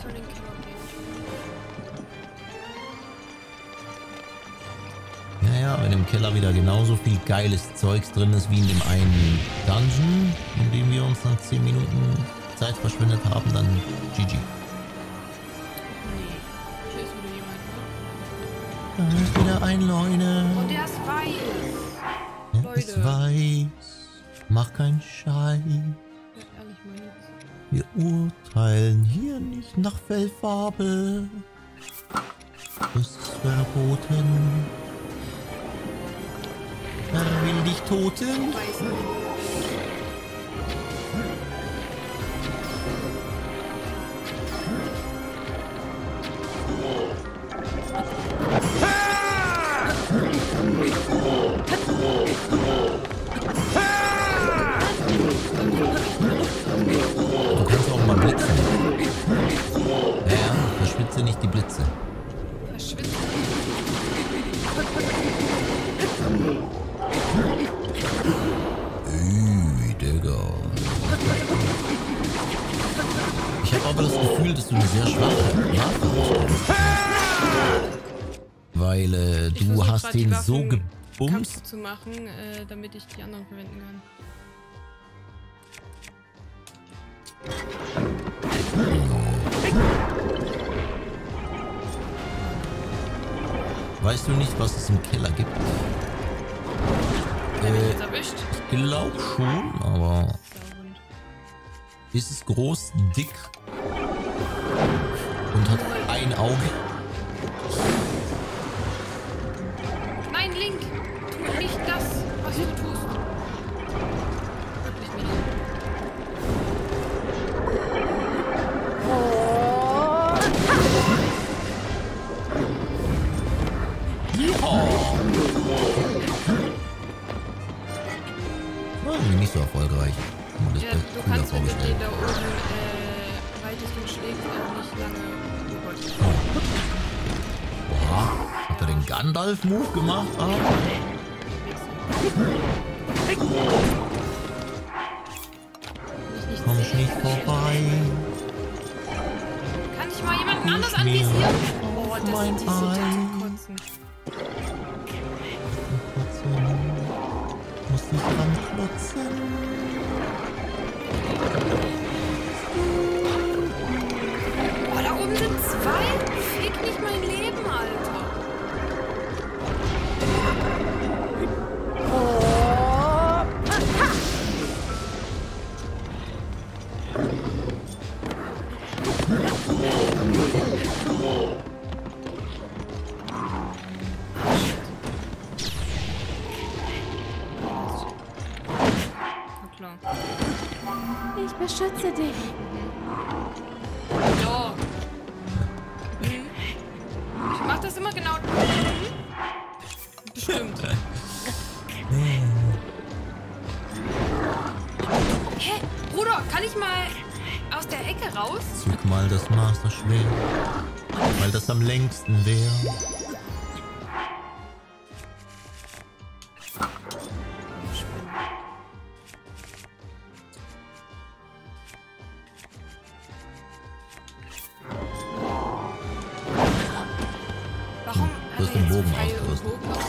erstmal in den Keller gehen. Naja, wenn im Keller wieder genauso viel geiles Zeugs drin ist wie in dem einen Dungeon, in dem wir uns nach 10 Minuten Zeit verschwendet haben, dann GG. Nee. Hier ist wieder jemand, ne? Da ist wieder ein Leune. Und der ist weiß. Er ist weiß. Mach keinen Scheiß. Ja, ehrlich mal jetzt. Wir urteilen hier nicht nach Fellfarbe. Das ist verboten. Wer will dich toten? Weiß nicht. Du kannst auch mal blitzen. Ja, verschwitze nicht die Blitze. Verschwitzt. Digga. Ich habe aber das Gefühl, dass du eine sehr schwache Waffe hast. Weil Ich du versuch hast grad, die den so Waffen gebumst. kaputt zu machen, damit ich die anderen verwenden kann. Weißt du nicht, was es im Keller gibt? Hab ich jetzt erwischt? Ich glaube schon, aber Sauhund. ist es groß, dick und hat ein Auge? Nein, Link! Tu nicht das, was du tust. Wirklich nicht. Irgendwie nicht so erfolgreich. Das Ja, ist du cooler kannst, wenn du vorgestellt. den da oben reitest und schlägst, auch nicht lange. Oh Gott. Boah, hat er den Gandalf-Move gemacht? Ah. Komm ich nicht vorbei. Kann ich mal jemanden anders Nicht mehr anvisieren? Oh, auf das mein ist so zum Ei. Kotzen. Muss ich dran klotzen? Oh, da oben sind zwei. Fick nicht mein Leben, Alter. Na klar. Ich beschütze dich. Ja. Ich mach das immer genau. Bestimmt. Hä? Bruder, kann ich mal aus der Ecke raus? Zück mal das Master-Schwert, weil das am längsten wäre. Warum? Du hast den Bogen ausgerüstet.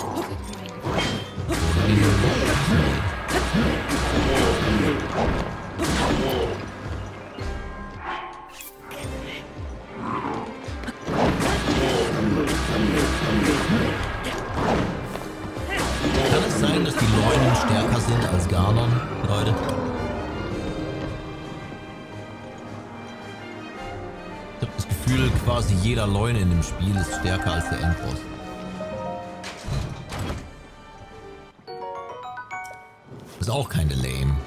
Kann es sein, dass die Leunen stärker sind als Ganon, Leute? Ich habe das Gefühl, quasi jeder Leune in dem Spiel ist stärker als der Endboss. Ist auch keine Lame.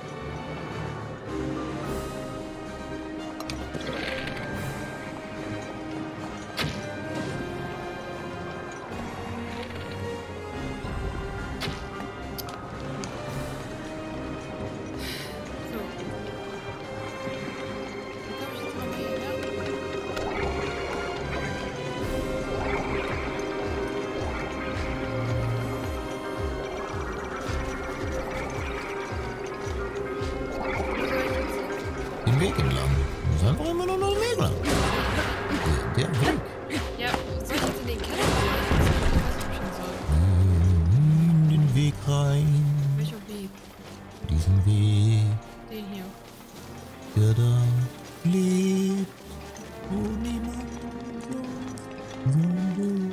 lebt, wo niemand sonst sein will.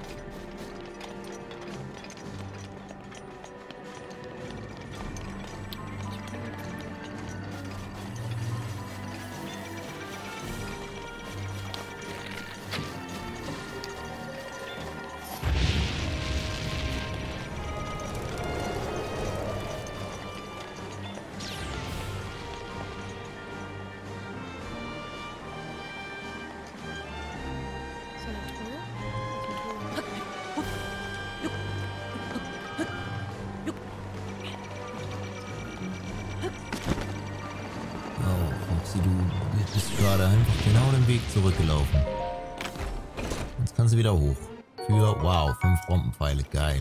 Du bist gerade einfach genau den Weg zurückgelaufen. Jetzt kannst du wieder hoch. Für, wow, 5 Bombenpfeile, geil.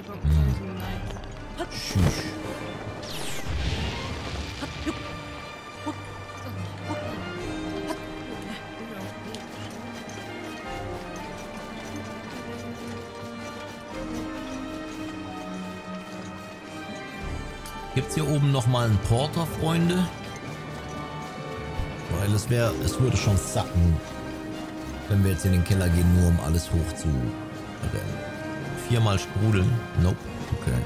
Tschüss. Gibt's hier oben nochmal einen Porter, Freunde? Weil es würde schon sacken, wenn wir jetzt in den Keller gehen, nur um alles hoch zu rennen. 4-mal sprudeln? Nope. Okay.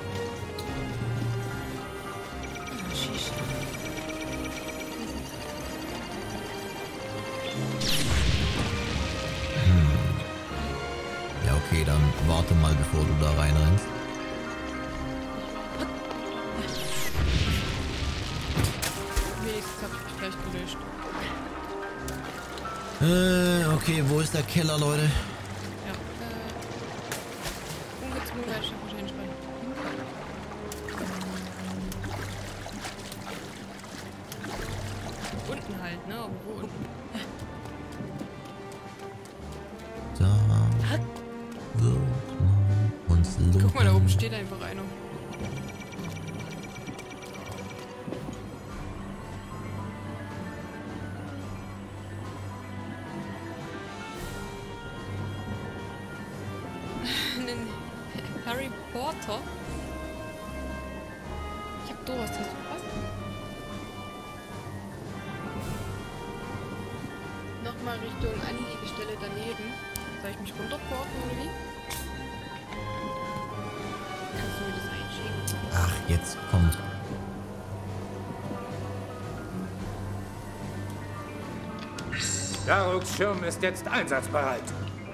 Ja, okay, dann warte mal, bevor du da reinrennst. Okay, wo ist der Keller, Leute? Ja, ungezwungen werde ich wahrscheinlich rein. Unten halt, ne? Aber wo unten? Da wird man uns lumpen. Guck mal, da oben steht einfach einer. Harry Potter? Ich hab Durst, hast du was? Nochmal Richtung Anliegestelle daneben. Soll ich mich runterporten oder wie? Kannst du mir das einschicken? Ach, jetzt kommt. Daruks Schirm ist jetzt einsatzbereit.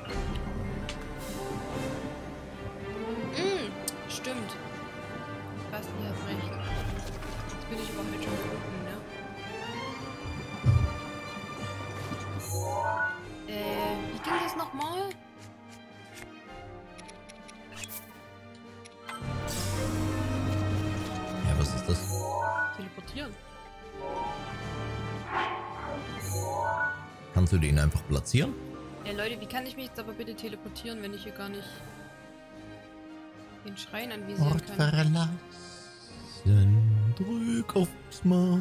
Stimmt. Basti hat recht. Jetzt bin ich überhaupt schon unten, ne? Wie ging das nochmal? Ja, was ist das? Teleportieren. Kannst du den einfach platzieren? Leute, wie kann ich mich jetzt aber bitte teleportieren, wenn ich hier gar nicht den Schrein anvisieren Ort kann? verlassen. Drück aufs Maul.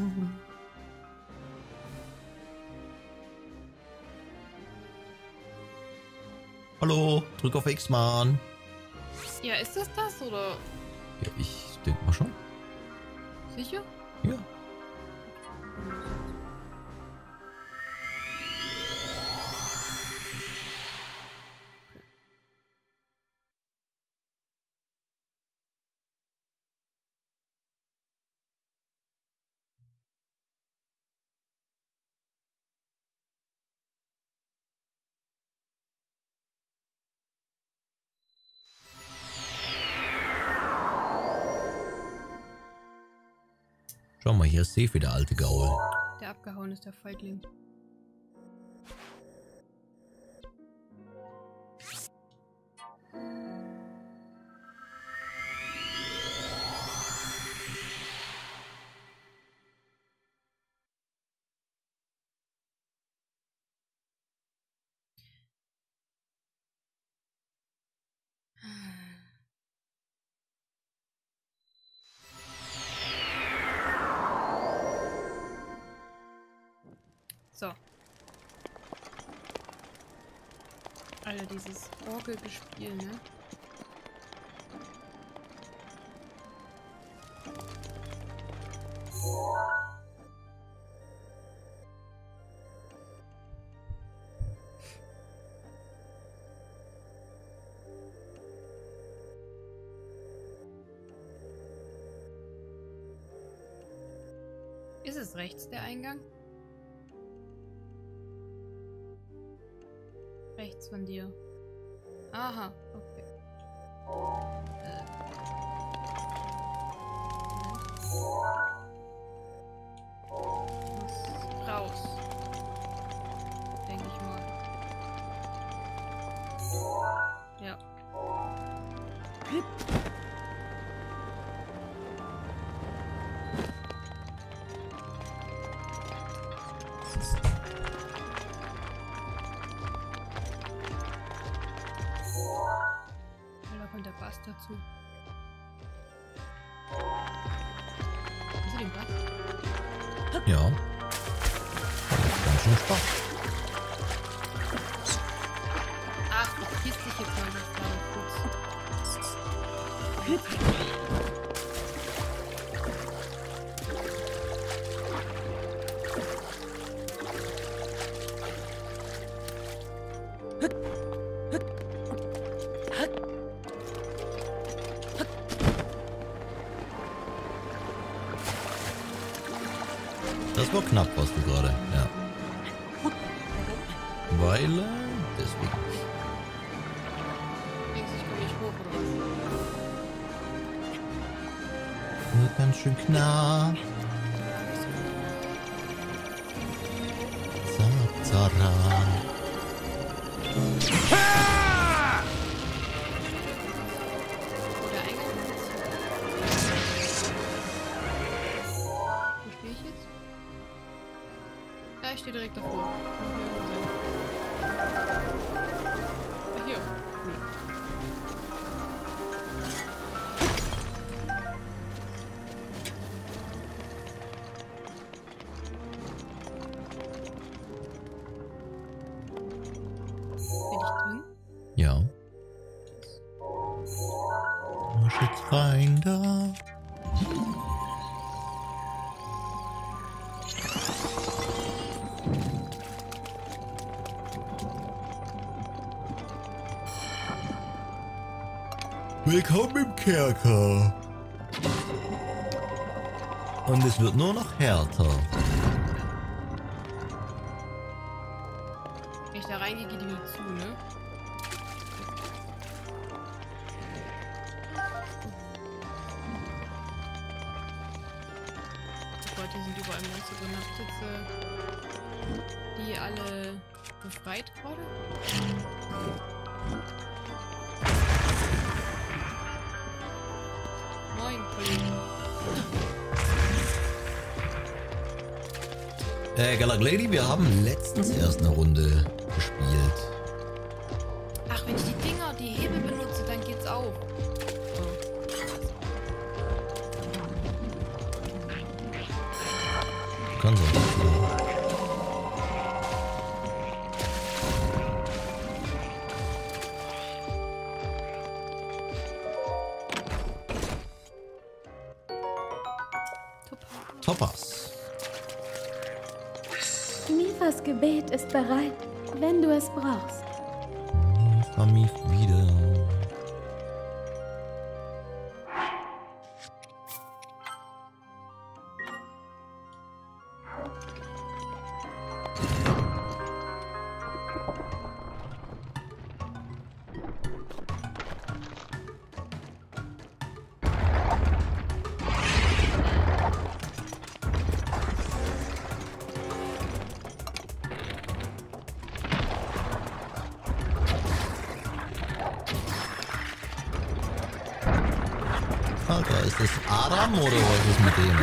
Hallo, drück auf X, Mann. Ja, ist das oder? Ja, ich denke mal schon. Sicher? Ja. Schau mal, hier ist Sefi, der alte Gaul. Der abgehauen ist, der Feigling. So. Alter, dieses Orgelgespiel, ne? Ist es rechts der Eingang? Rechts von dir. Aha, okay. Muss raus. Denke ich mal. Ja. Da kommt der Bass dazu. Hast du den Bass? Ja. Ganz schön Spaß. Ach, du vergisst dich jetzt mal das gerade kurz. Das war knapp, was du gerade. Ja. Weil, deswegen. Denkst du, ich komme nicht hoch, oder was? Nur ganz schön knapp. Zap, zara. Wo der Eingang ist? Wo stehe ich jetzt? Ja, ich stehe direkt davor. Ah, hier. Cool. Bin ich drin? Ja. Mach jetzt rein da. Willkommen im Kerker. Und es wird nur noch härter. Wenn ich da reingehe, geht die nie zu, ne? Oh Gott, hier sind überall Monster drin. Habt ihr jetzt die alle befreit gerade? Moin, Kollege. Galak Lady, wir haben letztens erst eine Runde gespielt. Ach, wenn ich die Hebel benutze, dann geht's auch. Kann sein. Topaz. Mifas Gebet ist bereit, wenn du es brauchst. Famif wieder. Alter, ist das Adam oder was ist mit dem?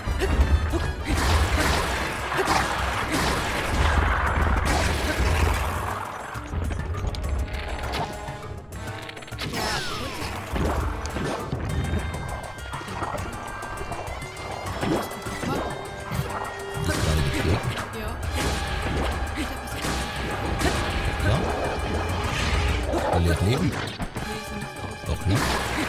Ist gerade geklärt. Ja. Ja? Verliert Leben? Doch nicht.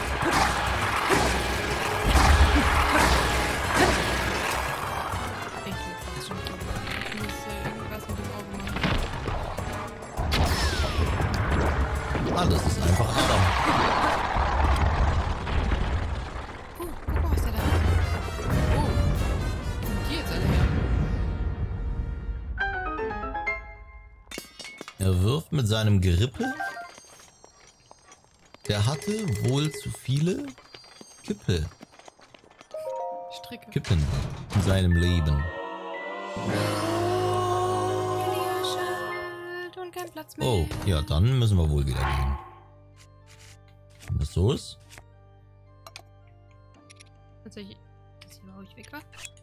Ah, das ist einfach Adam. Guck mal, was der da hat. Oh. Und die jetzt alle her. Er wirft mit seinem Gerippe. Der hatte wohl zu viele Stricke. Kippen in seinem Leben. Schild und kein Platz mehr. Oh, ja, dann müssen wir wohl wieder gehen. Wenn das so ist. Tatsächlich, das hier war ich weg war.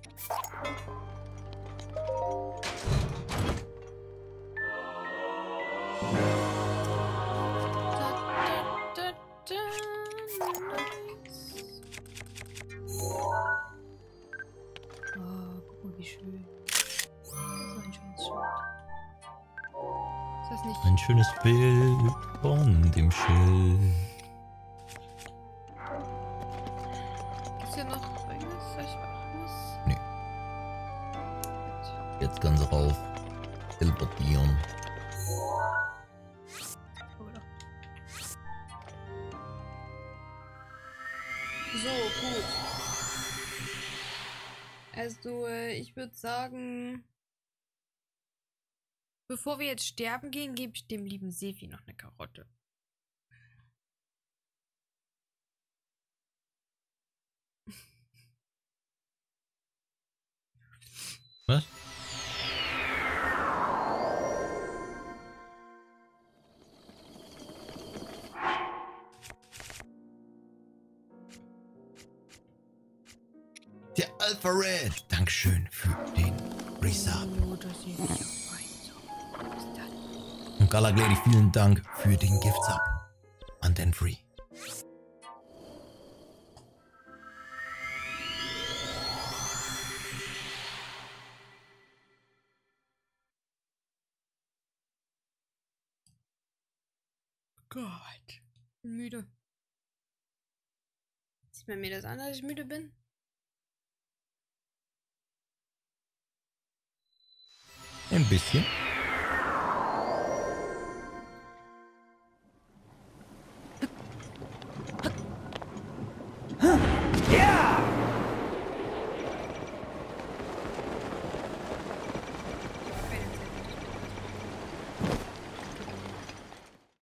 Oh, guck mal, wie schön. So ein schönes Schild. Ist das nicht? Ein schönes Bild von dem Schild. Ist hier noch irgendwas, was ich beachten muss? Nee. Jetzt ganz rauf. Teleportieren. Oder? So, gut. Also, ich würde sagen, bevor wir jetzt sterben gehen, gebe ich dem lieben Sefi noch eine Karotte. Was? Der Alpha Red. Dankeschön für den Resub. Oh, das ist ja fein. So, was ist das? Und Galaglady, vielen Dank für den Gift-Sub. An den Free. Gott. Bin müde. Sieht man mir das an, dass ich müde bin? Ein bisschen.